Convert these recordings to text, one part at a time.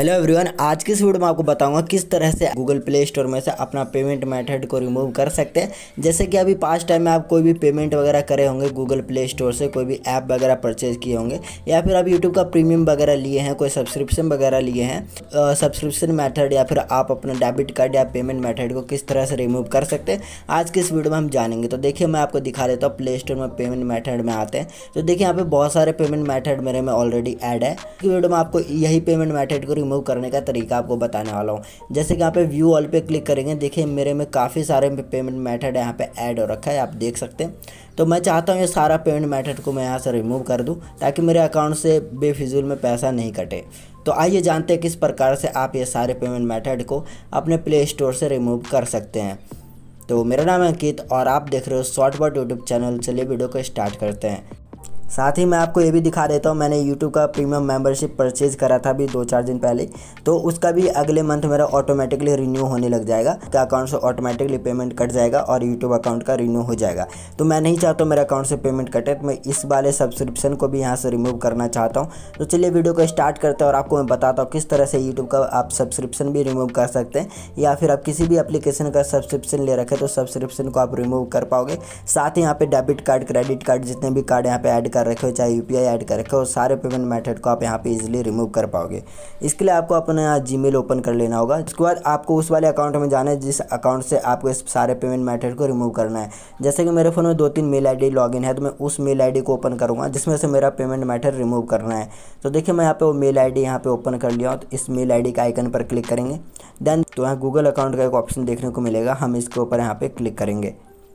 Hello everyone, आज की इस वीडियो में आपको बताऊंगा किस तरह से गूगल प्ले स्टोर में से अपना पेमेंट मेथड को रिमूव कर सकते हैं। जैसे कि अभी पास्ट टाइम में आप कोई भी पेमेंट वगैरह करे होंगे गूगल प्ले स्टोर से, कोई भी ऐप वगैरह परचेज किए होंगे या फिर आप यूट्यूब का प्रीमियम वगैरह लिए हैं, कोई सब्सक्रिप्शन वगैरह लिए हैं, सब्सक्रिप्शन मेथड या फिर आप अपना डेबिट कार्ड या पेमेंट मेथड को किस तरह से रिमूव कर सकते हैं आज की इस वीडियो में हम जानेंगे। तो देखिए मैं आपको दिखा देता हूँ। प्ले स्टोर में पेमेंट मेथड में आते हैं तो देखिए यहाँ पे बहुत सारे पेमेंट मेथड मेरे में ऑलरेडी ऐड है। वीडियो में आपको यही पेमेंट मेथड को रिमूव करने का तरीका आपको बताने वाला हूँ। जैसे कि यहाँ पे व्यू ऑल पे क्लिक करेंगे, देखिए मेरे में काफ़ी सारे पेमेंट मेथड यहाँ पे ऐड हो रखा है, आप देख सकते हैं। तो मैं चाहता हूँ ये सारा पेमेंट मेथड को मैं यहाँ से रिमूव कर दूँ ताकि मेरे अकाउंट से बेफिजूल में पैसा नहीं कटे। तो आइए जानते हैं किस प्रकार से आप ये सारे पेमेंट मेथड को अपने प्ले स्टोर से रिमूव कर सकते हैं। तो मेरा नाम है अंकित और आप देख रहे हो शॉर्टबॉट यूट्यूब चैनल। चलिए वीडियो को स्टार्ट करते हैं। साथ ही मैं आपको ये भी दिखा देता हूँ, मैंने YouTube का प्रीमियम मेंबरशिप परचेज़ करा था अभी 2-4 दिन पहले, तो उसका भी अगले मंथ मेरा ऑटोमेटिकली रिन्यू होने लग जाएगा। क्या अकाउंट से ऑटोमेटिकली पेमेंट कट जाएगा और YouTube अकाउंट का रिन्यू हो जाएगा। तो मैं नहीं चाहता मेरे अकाउंट से पेमेंट कटे, तो मैं इस वाले सब्सक्रिप्शन को भी यहाँ से रिमूव करना चाहता हूँ। तो चलिए वीडियो को स्टार्ट करते हैं और आपको मैं बताता हूँ किस तरह से यूट्यूब का आप सब्सक्रिप्शन भी रिमूव कर सकते हैं, या फिर आप किसी भी एप्लीकेशन का सब्सक्रिप्शन ले रखे तो सब्सक्रिप्शन को आप रिमूव कर पाओगे। साथ ही यहाँ पे डेबिट कार्ड, क्रेडिट कार्ड, जितने भी कार्ड यहाँ पे ऐड कर रखे हो, चाहे UPI ऐड कर रखे हो, सारे पेमेंट मेथड को आप यहाँ पे इजीली रिमूव कर पाओगे। इसके लिए आपको अपना जीमेल ओपन कर लेना होगा। इसके बाद आपको उस वाले अकाउंट में जाना है जिस अकाउंट से आपको इस सारे पेमेंट मेथड को रिमूव करना है। जैसे कि मेरे फ़ोन में 2-3 मेल ID लॉगिन है, तो मैं उस मेल ID को ओपन करूँगा जिसमें से मेरा पेमेंट मेथड रिमूव करना है। तो देखिए मैं यहाँ पे वो मेल ID यहाँ पे ओपन कर लिया हूँ। तो इस मेल ID का आइकन पर क्लिक करेंगे, देन तो यहाँ गूगल अकाउंट का एक ऑप्शन देखने को मिलेगा, हम इसके ऊपर यहाँ पे क्लिक करेंगे।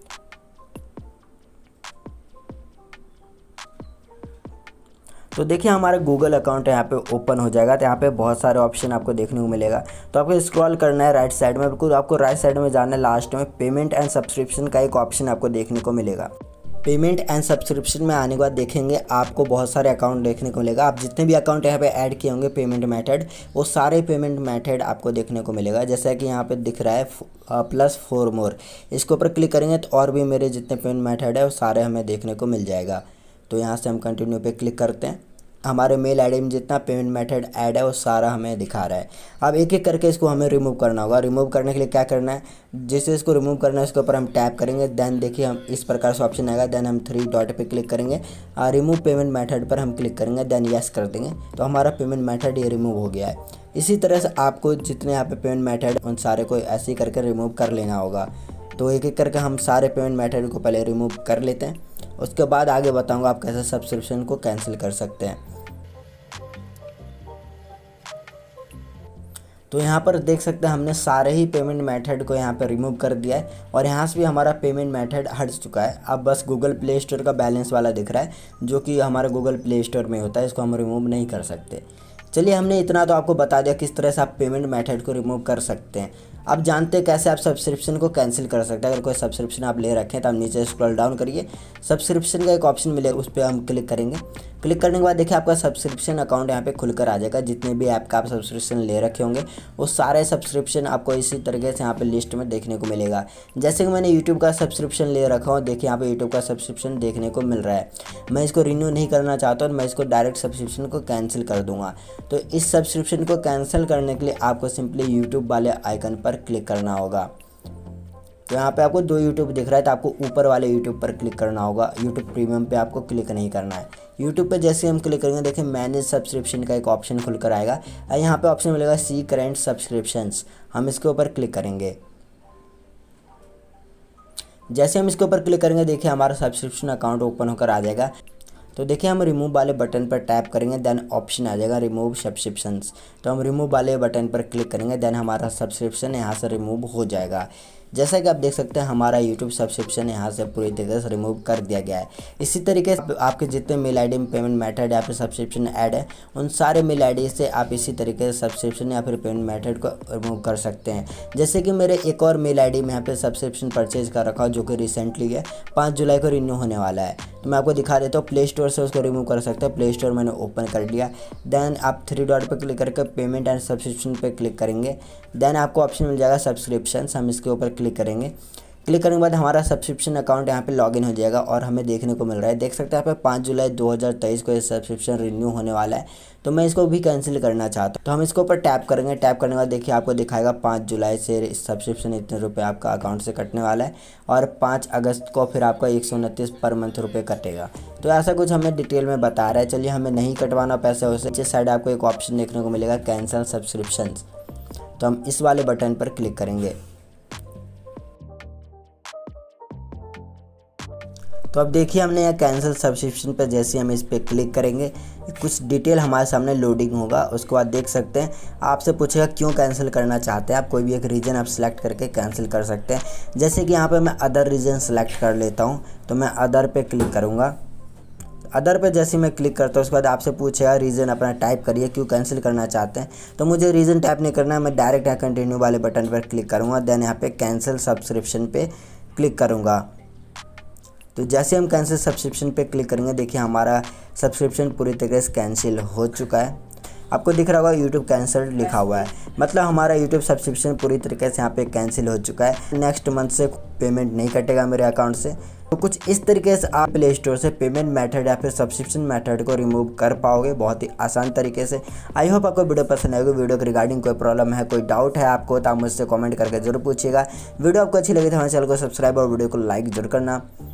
तो देखिए हमारा गूगल अकाउंट यहाँ पे ओपन हो जाएगा। तो यहाँ पे बहुत सारे ऑप्शन आपको देखने को मिलेगा। तो आपको स्क्रॉल करना है राइट साइड में, बिल्कुल आपको राइट साइड में जाना है। लास्ट में पेमेंट एंड सब्सक्रिप्शन का एक ऑप्शन आपको देखने को मिलेगा। पेमेंट एंड सब्सक्रिप्शन में आने के बाद देखेंगे आपको बहुत सारे अकाउंट देखने को मिलेगा। आप जितने भी अकाउंट यहाँ पे ऐड किए होंगे पेमेंट मेथड, वो सारे पेमेंट मेथड आपको देखने को मिलेगा। जैसा कि यहाँ पे दिख रहा है +4 मोर, इसके ऊपर क्लिक करेंगे तो और भी मेरे जितने पेमेंट मेथड है वो सारे हमें देखने को मिल जाएगा। तो यहाँ से हम कंटिन्यू पे क्लिक करते हैं। हमारे मेल ID में जितना पेमेंट मेथड ऐड है वो सारा हमें दिखा रहा है। अब एक एक करके इसको हमें रिमूव करना होगा। रिमूव करने के लिए क्या करना है, जैसे इसको रिमूव करना है उसके ऊपर हम टैप करेंगे, देन देखिए हम इस प्रकार से ऑप्शन आएगा, देन हम 3 डॉट पे क्लिक करेंगे, रिमूव पेमेंट मेथड पर हम क्लिक करेंगे, देन यस कर देंगे। तो हमारा पेमेंट मेथड ये रिमूव हो गया है। इसी तरह से आपको जितने यहाँ पे पेमेंट मेथड उन सारे को ऐसे ही करके रिमूव कर लेना होगा। तो एक एक करके हम सारे पेमेंट मेथड को पहले रिमूव कर लेते हैं, उसके बाद आगे बताऊँगा आप कैसे सब्सक्रिप्शन को कैंसिल कर सकते हैं। तो यहाँ पर देख सकते हैं हमने सारे ही पेमेंट मेथड को यहाँ पर रिमूव कर दिया है और यहाँ से भी हमारा पेमेंट मेथड हट चुका है। अब बस गूगल प्ले स्टोर का बैलेंस वाला दिख रहा है, जो कि हमारा गूगल प्ले स्टोर में होता है, इसको हम रिमूव नहीं कर सकते। चलिए हमने इतना तो आपको बता दिया किस तरह से आप पेमेंट मेथड को रिमूव कर सकते हैं। अब जानते हैं कैसे आप सब्सक्रिप्शन को कैंसिल कर सकते हैं। अगर कोई सब्सक्रिप्शन आप ले रखें तो आप नीचे स्क्रॉल डाउन करिए, सब्सक्रिप्शन का एक ऑप्शन मिलेगा, उस पर हम क्लिक करेंगे। क्लिक करने के बाद देखिए आपका सब्सक्रिप्शन अकाउंट यहाँ पे खुलकर आ जाएगा। जितने भी ऐप का आप सब्सक्रिप्शन ले रखे होंगे वो सारे सब्सक्रिप्शन आपको इसी तरीके से यहाँ पे लिस्ट में देखने को मिलेगा। जैसे कि मैंने यूट्यूब का सब्सक्रिप्शन ले रखा हूँ, देखिए यहाँ पे यूट्यूब का सब्सक्रिप्शन देखने को मिल रहा है। मैं इसको रिन्यू नहीं करना चाहता हूँ, मैं इसको डायरेक्ट सब्सक्रिप्शन को कैंसिल कर दूँगा। तो इस सब्सक्रिप्शन को कैंसिल करने के लिए आपको सिंपली यूट्यूब वाले आइकन पर क्लिक करना होगा। तो यहाँ पे आपको 2 यूट्यूब दिख रहा है, तो आपको ऊपर वाले यूट्यूब पर क्लिक करना होगा। यूट्यूब प्रीमियम पे आपको क्लिक नहीं करना है। यूट्यूब पे जैसे हम क्लिक करेंगे देखिए मैनेज सब्सक्रिप्शन का एक ऑप्शन खुलकर आएगा। यहाँ पे ऑप्शन मिलेगा सी करेंट सब्सक्रिप्शंस, हम इसके ऊपर क्लिक करेंगे। जैसे हम इसके ऊपर क्लिक करेंगे देखिए हमारा सब्सक्रिप्शन अकाउंट ओपन होकर आ जाएगा। तो देखिए हम रिमूव वाले बटन पर टैप करेंगे, देन ऑप्शन आ जाएगा रिमूव सब्सक्रिप्शंस। तो हम रिमूव वाले बटन पर क्लिक करेंगे, देन हमारा सब्सक्रिप्शन यहाँ से रिमूव हो जाएगा। जैसा कि आप देख सकते हैं हमारा YouTube सब्सक्रिप्शन यहाँ से पूरी तरीके से रिमूव कर दिया गया है। इसी तरीके से आपके जितने मेल ID में पेमेंट मेथड या फिर सब्सक्रिप्शन ऐड है उन सारे मेल ID से आप इसी तरीके से सब्सक्रिप्शन या फिर पेमेंट मेथड को रिमूव कर सकते हैं। जैसे कि मेरे एक और मेल ID में यहाँ पे सब्सक्रिप्शन परचेज कर रखा हो, जो कि रिसेंटली है 5 जुलाई को रिन्यू होने वाला है। तो मैं आपको दिखा देता हूँ, प्ले स्टोर से उसको रिमूव कर सकते हैं। प्ले स्टोर मैंने ओपन कर लिया, देन आप 3 डॉट पर क्लिक करके पेमेंट एंड सब्सक्रिप्शन पे क्लिक करेंगे, देन आपको ऑप्शन मिल जाएगा सब्सक्रिप्शन, हम इसके ऊपर क्लिक करेंगे। क्लिक करने के बाद हमारा सब्सक्रिप्शन अकाउंट यहाँ पे लॉगिन हो जाएगा और हमें देखने को मिल रहा है, देख सकते हैं यहाँ पे 5 जुलाई 2023 को ये सब्सक्रिप्शन रिन्यू होने वाला है। तो मैं इसको भी कैंसिल करना चाहता हूँ, तो हम इसके ऊपर टैप करेंगे। टैप करने के बाद देखिए आपको दिखाएगा 5 जुलाई से सब्सक्रिप्शन इतने रुपये आपका अकाउंट से कटने वाला है और 5 अगस्त को फिर आपका 129 पर मंथ रुपये कटेगा। तो ऐसा कुछ हमें डिटेल में बता रहा है। चलिए, हमें नहीं कटवाना पैसे, उसे नीचे साइड आपको एक ऑप्शन देखने को मिलेगा कैंसिल सब्सक्रिप्शंस, तो हम इस वाले बटन पर क्लिक करेंगे। तो अब देखिए हमने यहाँ कैंसिल सब्सक्रिप्शन पर जैसे हम इस पर क्लिक करेंगे कुछ डिटेल हमारे सामने लोडिंग होगा। उसके बाद देख सकते हैं आपसे पूछेगा क्यों कैंसिल करना चाहते हैं। आप कोई भी एक रीज़न आप सिलेक्ट करके कैंसिल कर सकते हैं। जैसे कि यहाँ पे मैं अदर रीज़न सेलेक्ट कर लेता हूँ, तो मैं अदर पे क्लिक करूँगा। अदर पे जैसे मैं क्लिक करता हूँ उसके बाद आपसे पूछेगा रीज़न अपना टाइप करिए क्यों कैंसिल करना चाहते हैं। तो मुझे रीज़न टाइप नहीं करना है, मैं डायरेक्ट यहाँ कंटिन्यू वाले बटन पर क्लिक करूँगा, देन यहाँ पे कैंसिल सब्सक्रिप्शन पे क्लिक करूँगा। तो जैसे हम कैंसिल सब्सक्रिप्शन पे क्लिक करेंगे देखिए हमारा सब्सक्रिप्शन पूरी तरीके से कैंसिल हो चुका है। आपको दिख रहा होगा यूट्यूब कैंसिल्ड लिखा हुआ है, मतलब हमारा यूट्यूब सब्सक्रिप्शन पूरी तरीके से यहाँ पे कैंसिल हो चुका है। नेक्स्ट मंथ से पेमेंट नहीं कटेगा मेरे अकाउंट से। तो कुछ इस तरीके से आप प्ले स्टोर से पेमेंट मेथड या फिर सब्सक्रिप्शन मेथड को रिमूव कर पाओगे बहुत ही आसान तरीके से। आई होप आपको वीडियो पसंद आएगी। वीडियो के रिगार्डिंग कोई प्रॉब्लम है, कोई डाउट है आपको, तो आप मुझसे कमेंट करके जरूर पूछिएगा। वीडियो आपको अच्छी लगी तो हमारे चैनल को सब्सक्राइब और वीडियो को लाइक जरूर करना।